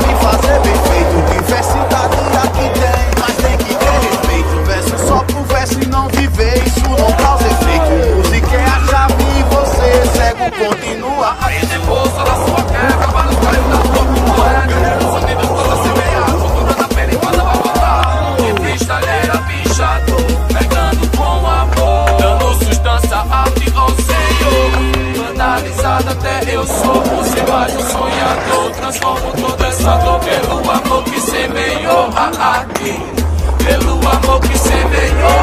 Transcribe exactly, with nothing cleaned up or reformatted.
sabe fazer bem feito. Diversidade aqui tem, mas tem que ter respeito. Verso só pro verso e não viver, isso não causa efeito. Música é a chave e você cego continua. Aí depois da sua quebra, vai nos caras da tua cultura. Guerreiros unidos toda semear, cultura da pele manda pra botar. E freestyleira bichado, pegando com amor, dando sustância, arte ao Senhor. Analisada até eu sou, você vai um sonhador. Transformo toda essa dor pelo amor que semeou a arte, pelo amor que semeou.